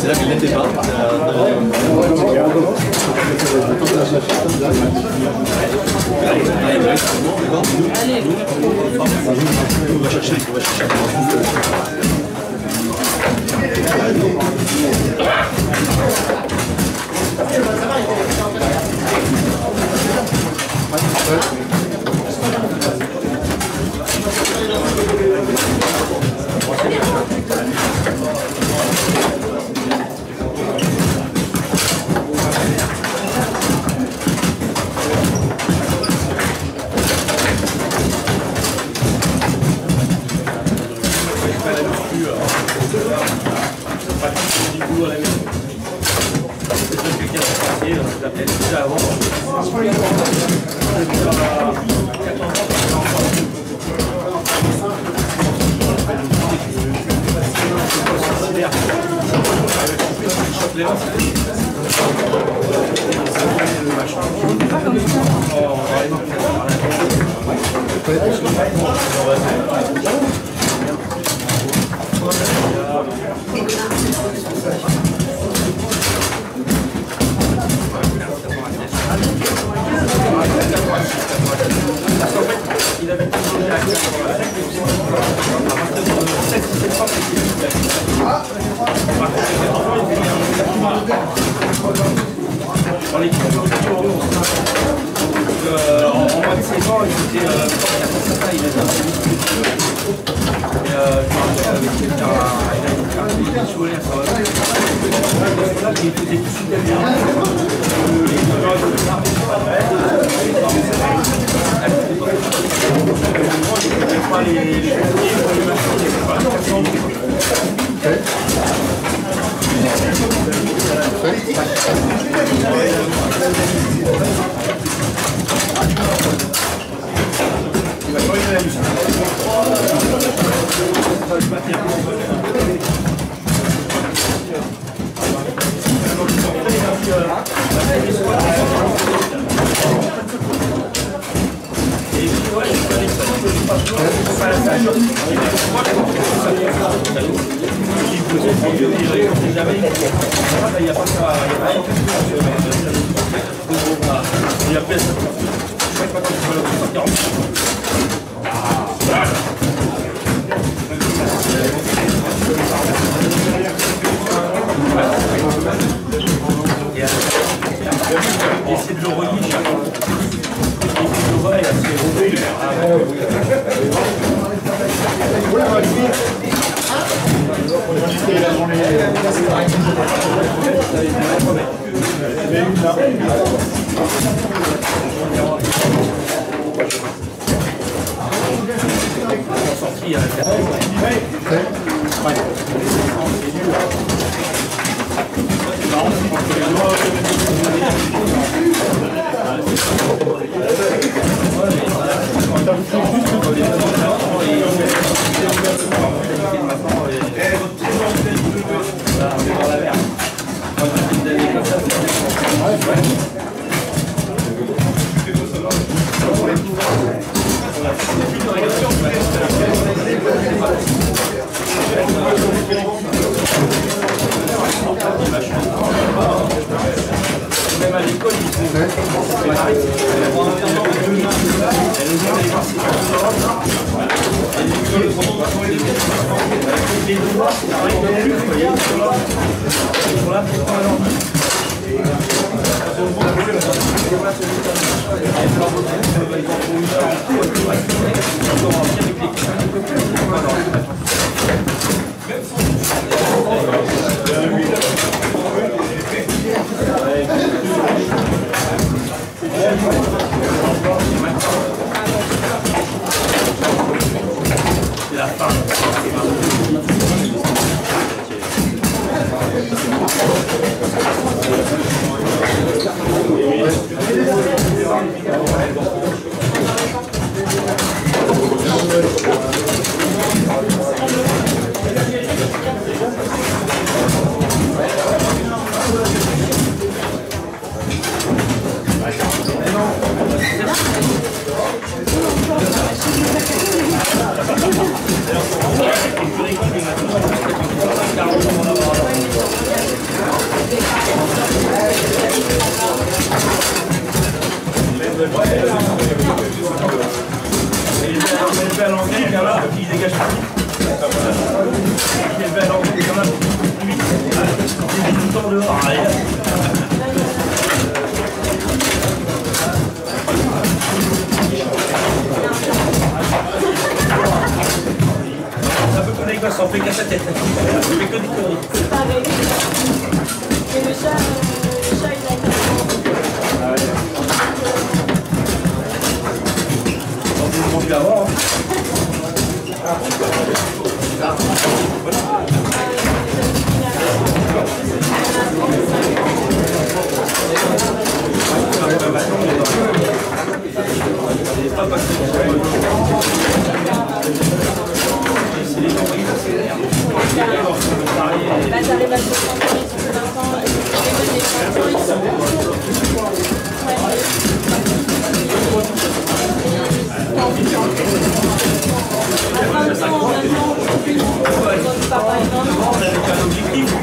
C'est là qu'elle n'était pas. On va chercher. Essayer de le relier chaque fois. Le relais est assez sorti à même à l'école, ils font les doigts, c'est pareil non plus, vous voyez, ils sont là pour pas leur c'est la fin.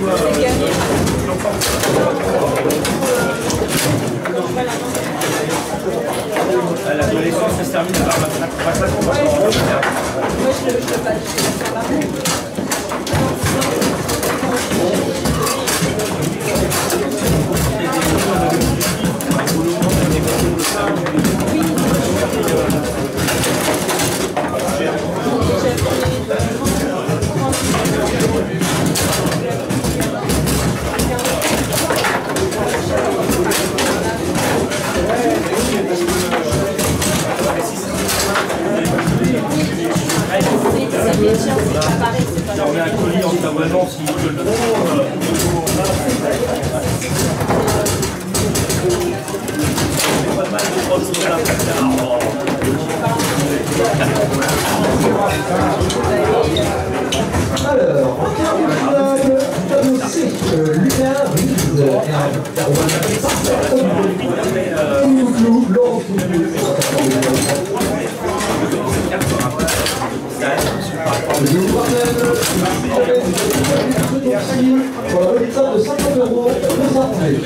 L'adolescence, ça se termine à 25 ans. Moi, je le fais pas. On met un colis en t'abonnant s'il veut le Alors, en termes de tableau C, Lucas, Riz, pour la résultat de 50 €, 200 €.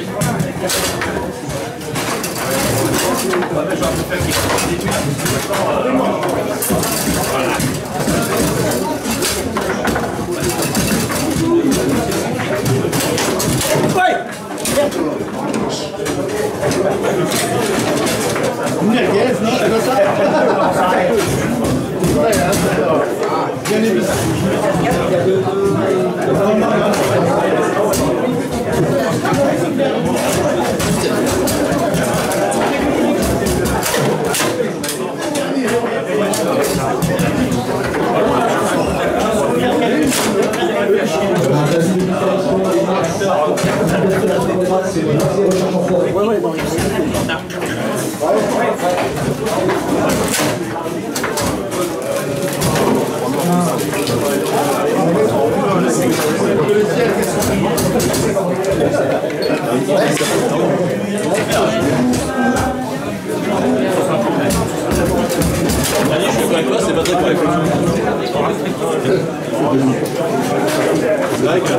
C'est pas très correct. C'est vrai que...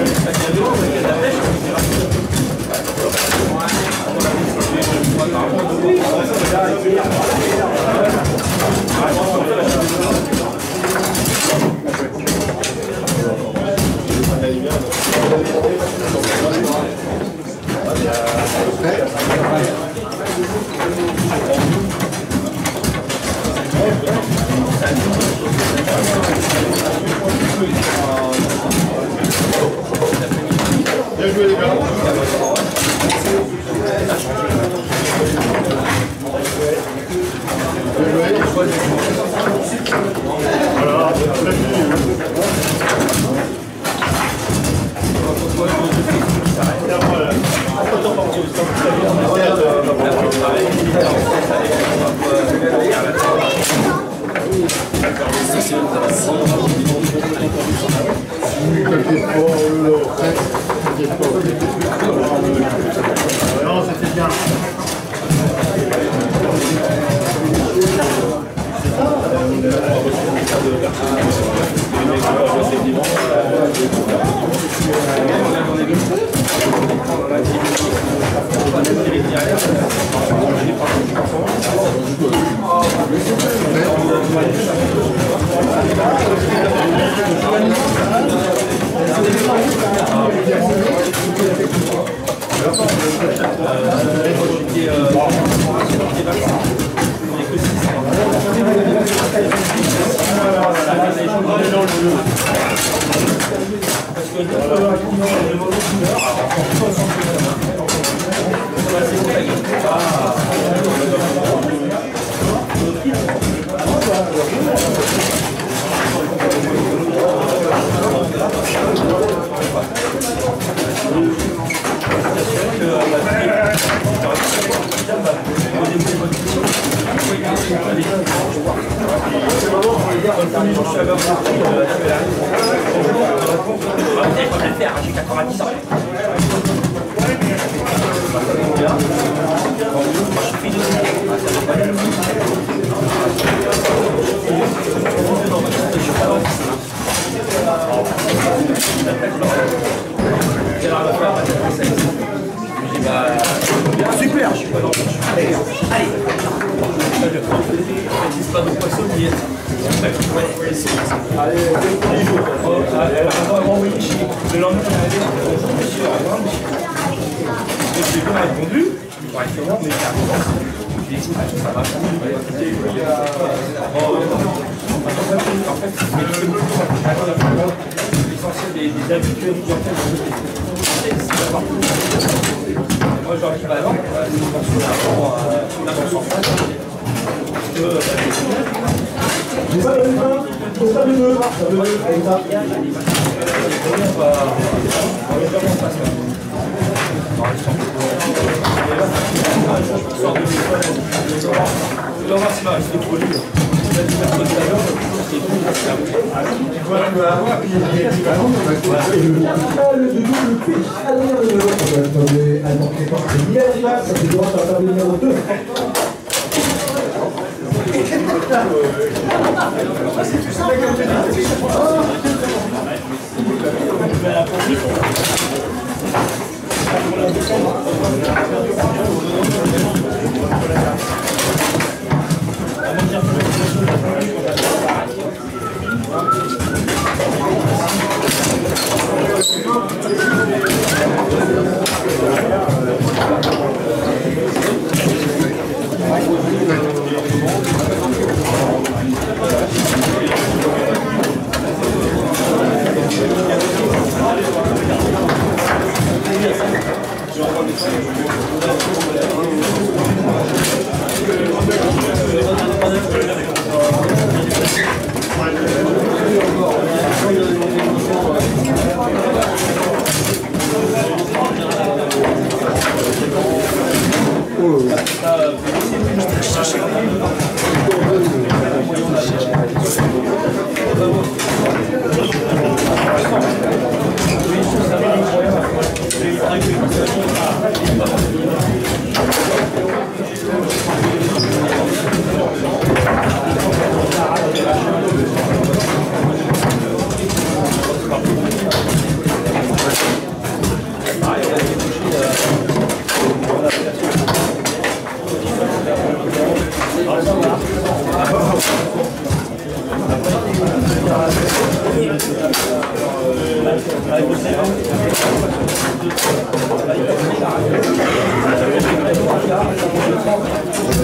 Par contre, Bien joué les gars. Voilà, non, c'était bien. J'ai 90 ans. Super, je suis pas dans le allez, allez. C'est pas de poissonnier. Allez, le lendemain, j'ai bien répondu. Correctement, mais ça va. L'essentiel des habitués du moi, j'arrive à l'an, c'est une invention J'ai pas le main, faut ça le deux, avec ça. Le double pitch, Adrien Lemelot, Allemand Clément, c'est Miel Rivas, ça fait droit à la table numéro 2.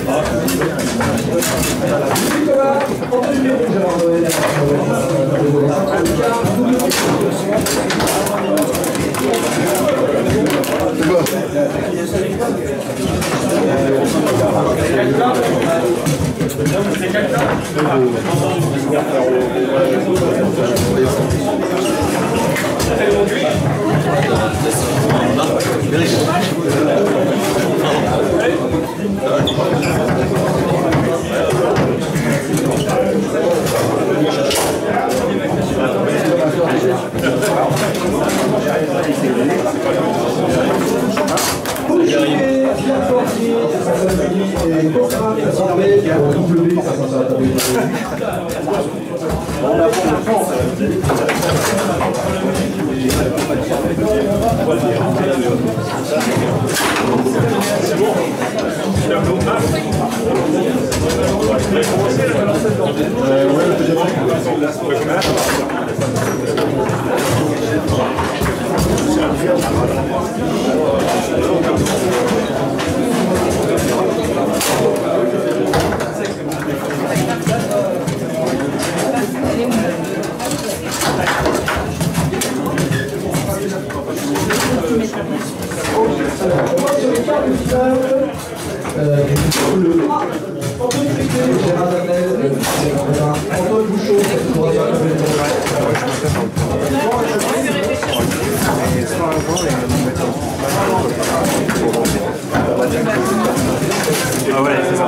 Ah ouais, c'est ça.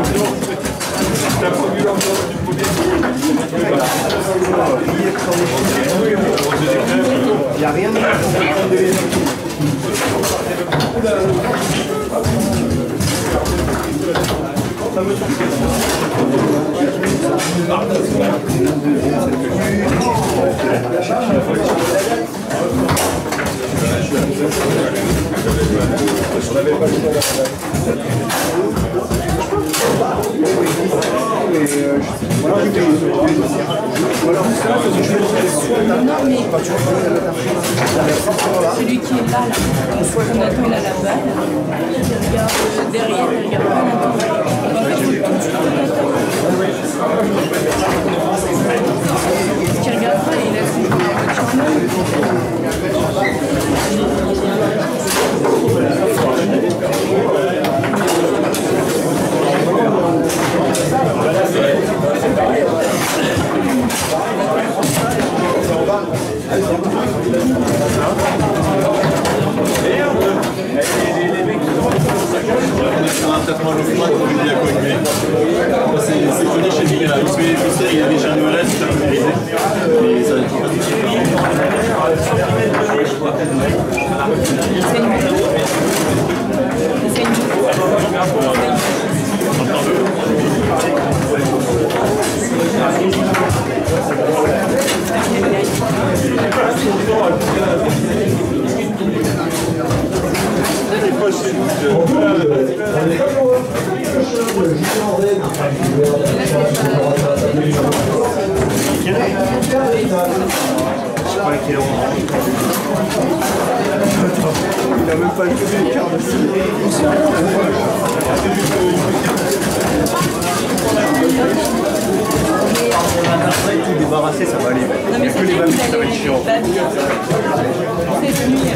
Il n'y a rien de celui qui est là, Jonathan il a la balle, il regarde derrière, il regarde pas Jonathan. Ce qu'il regarde pas, il a son C'est connu chez lui, il a déjà un OLS, c'est un mérisé. Mais ça va être il a même pas le quart de tout débarrasser, ça va aller. Non mais c'est lui qui allait les babilles. C'est lui.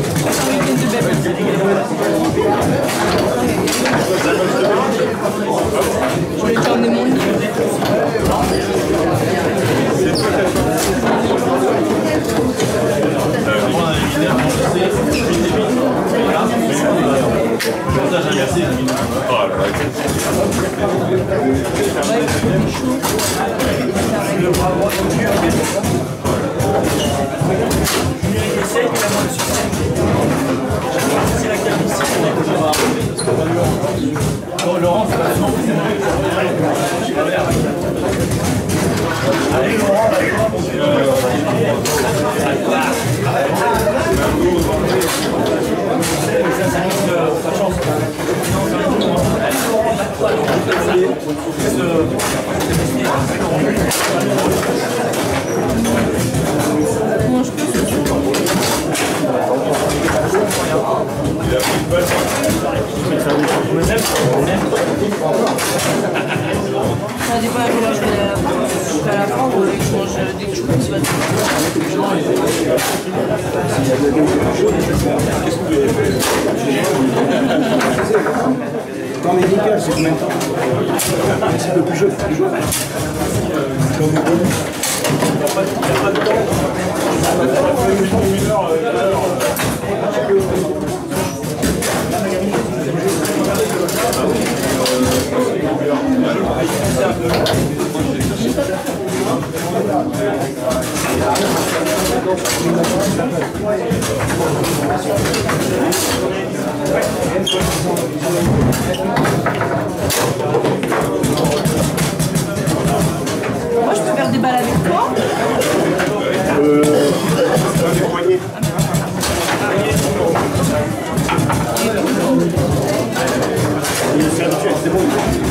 Je vais t'emmener mon livre. Laurent, c'est pas allez Laurent, même moi je vais aller à la fin. Jusqu'à la fin, vous voulez que je mange des choux, c'est pas tout. Non mais nickel, c'est combien de temps? C'est un peu plus jeune, plus jeune. Il n'y a pas de temps. Moi je peux faire des balles avec toi. C'est bon.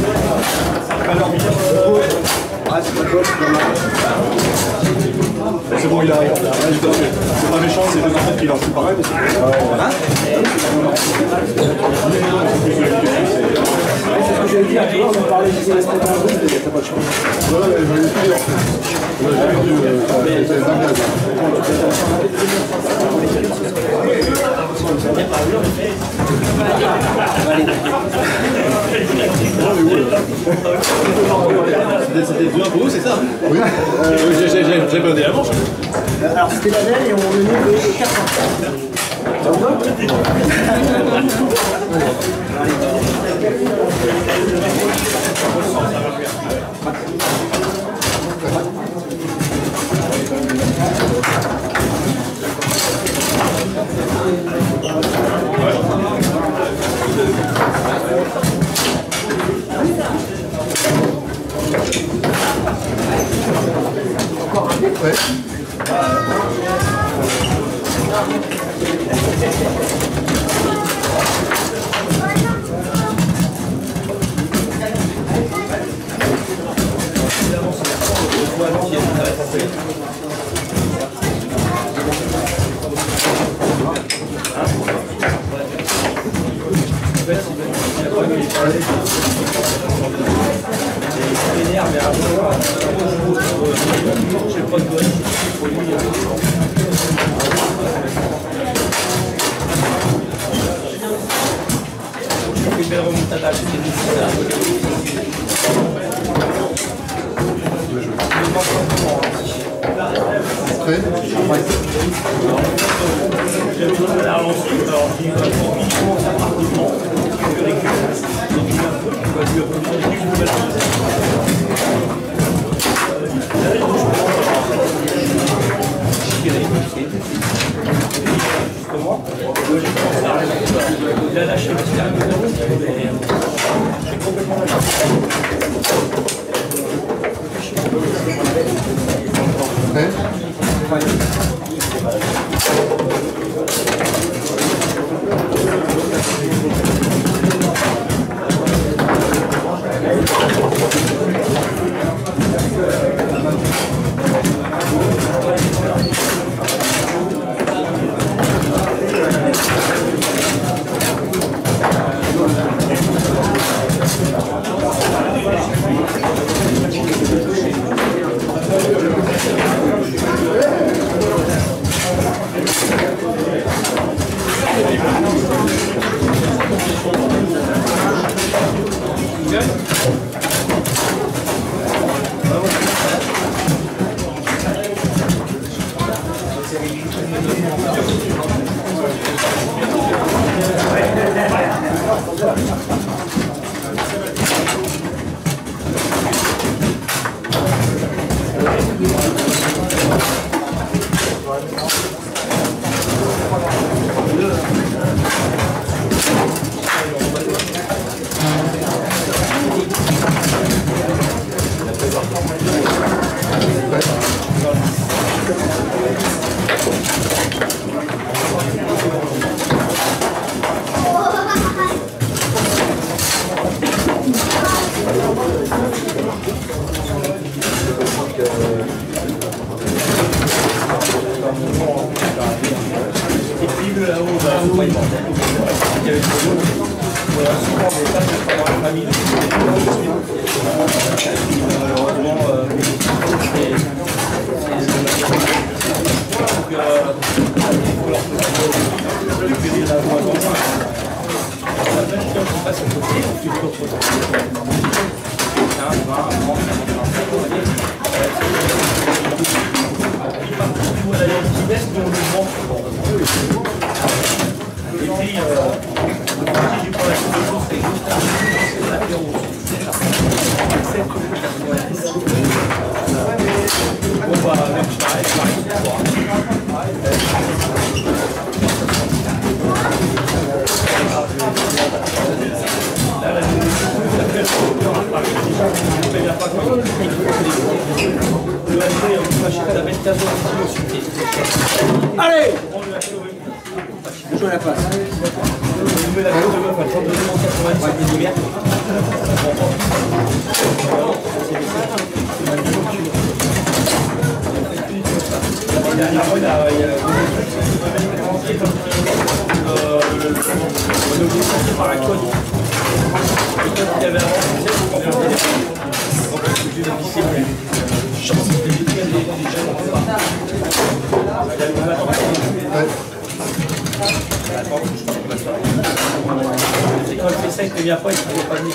C'est bon, il arrive. C'est pas méchant, c'est deux enfants qui lancent pareil. C'est ce que j'avais dit à toi, on parlait du reste de la rue, il n'y a pas de chance. Voilà, j'en ai plus en fait. C'était bien beau, c'est ça? Oui. J'ai bonné la manche. Alors c'était la veille et on venait de 4 ans. Ça vous va? Ouais. Une belle remontada, il a lâché le Voilà, souvent, on n'est pas de famille. nous, l'Alliance qui baisse, nous on le vend. Et puis, le parti du point la coupe de course, c'est juste un l'apéro. Bon, bah, même pareil, Allez! Je joue à la place. On met la carte de meuf à 32,90 mm. La dernière fois, il y a par la code. Le code qu'il y avait avant, c'est quand il fait ça, il prévient pas, il ne peut pas venir.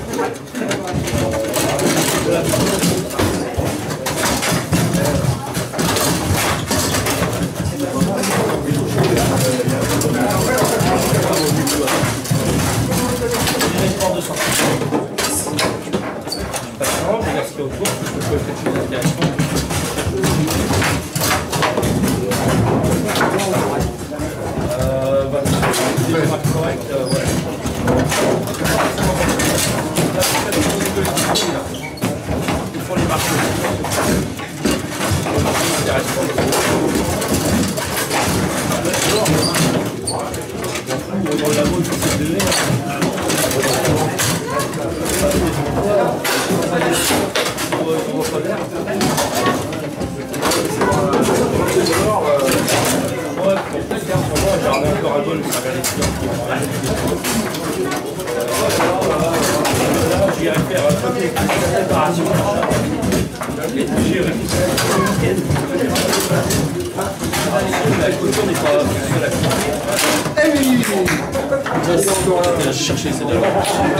Chercher ces deux.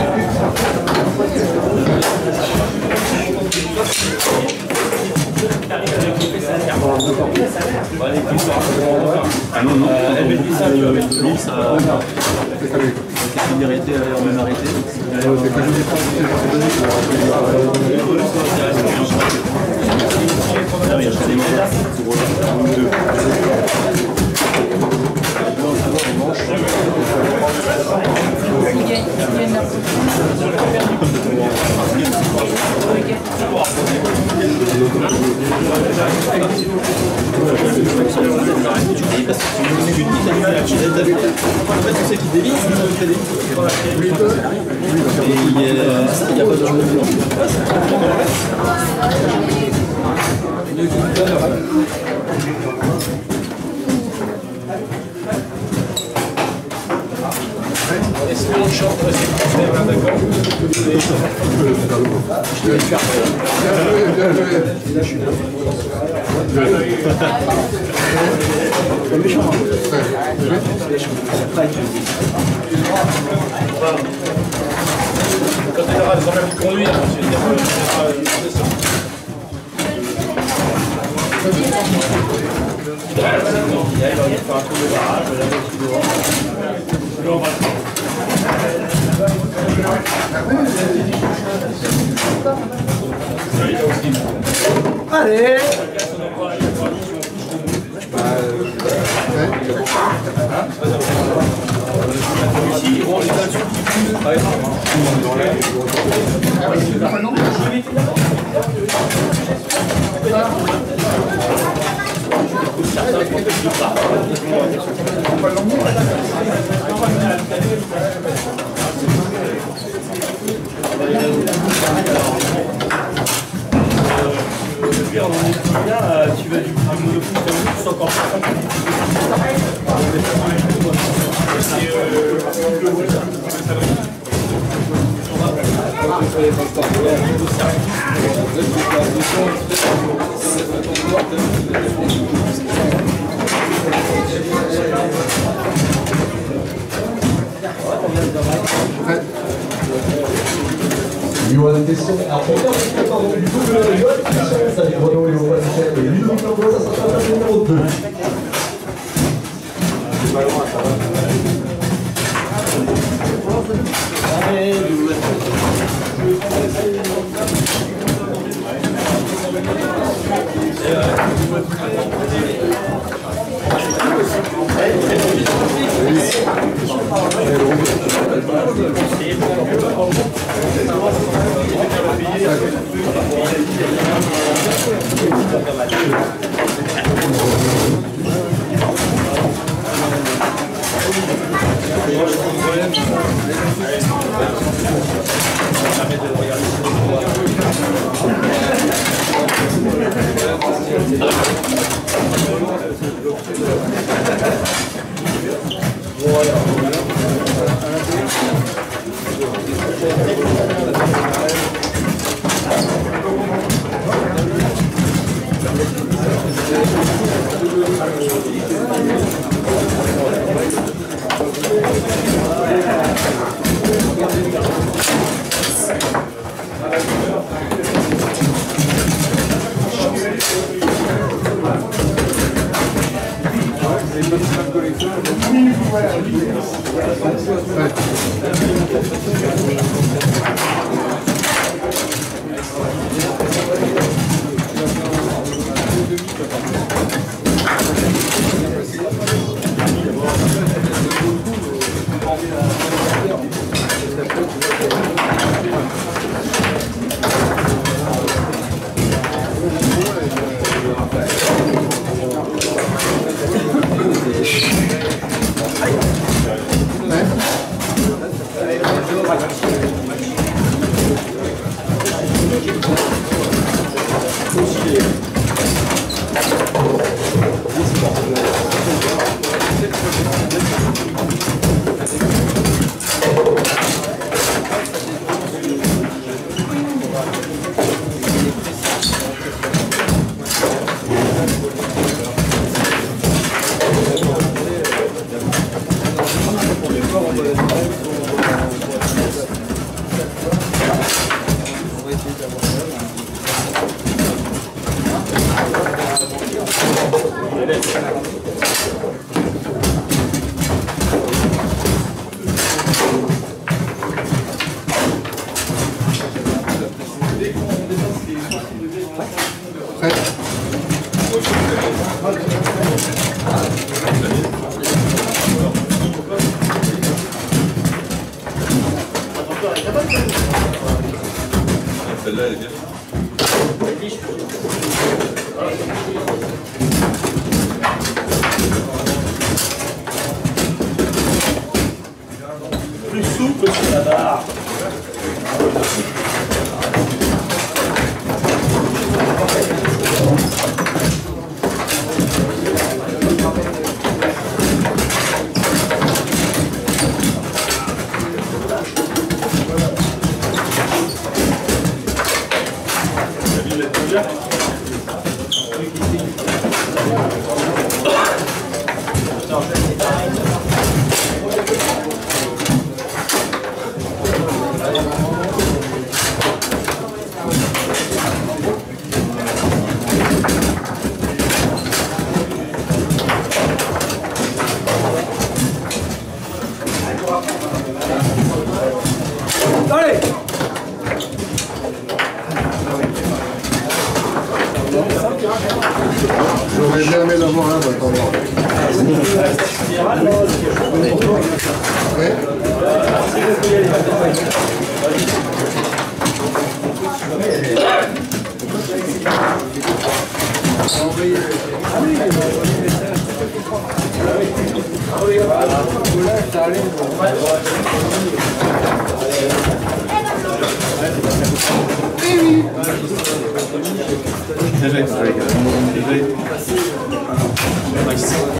Ah non, non. Elle met ça, tu vas mettre le ça. Il arrêté, on va arrêter. Il gagne la Est-ce qu'on chante là, d'accord? Je te laisse faire. Là, je suis là. C'est méchant. Quand elle aura des problèmes de conduire, je vais dire il va faire un tour de barrage, la voiture dehors. Là, on va Allez! ici, bon, les actions qui puent, par exemple. Tu vas du monopoly, tu encore Johan Tesson. Alors pour terminer, pardon, du coup, Johan Tesson, David Renaud, Léo Panichet et Ludovic Langlois, ça sera la table numéro 2. Celle-là, elle est bien. Plus souple que la barre. Allez! J'aurais bien aimé l'avoir là, maintenant. Ouais. Désolé.